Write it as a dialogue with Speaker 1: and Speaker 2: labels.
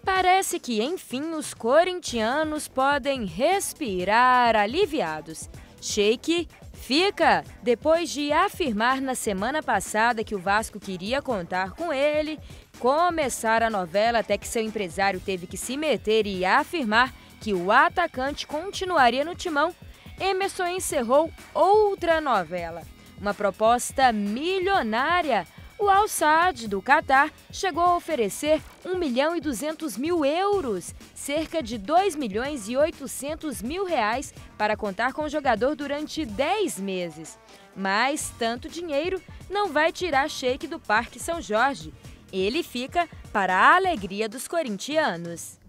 Speaker 1: Parece que, enfim, os corintianos podem respirar aliviados. Sheik fica depois de afirmar na semana passada que o Vasco queria contar com ele, começar a novela até que seu empresário teve que se meter e afirmar que o atacante continuaria no timão. Emerson encerrou outra novela, uma proposta milionária. O Al Sadd, do Catar, chegou a oferecer 1.200.000 euros, cerca de 2.800.000 reais, para contar com o jogador durante 10 meses. Mas tanto dinheiro não vai tirar Sheik do Parque São Jorge. Ele fica para a alegria dos corintianos.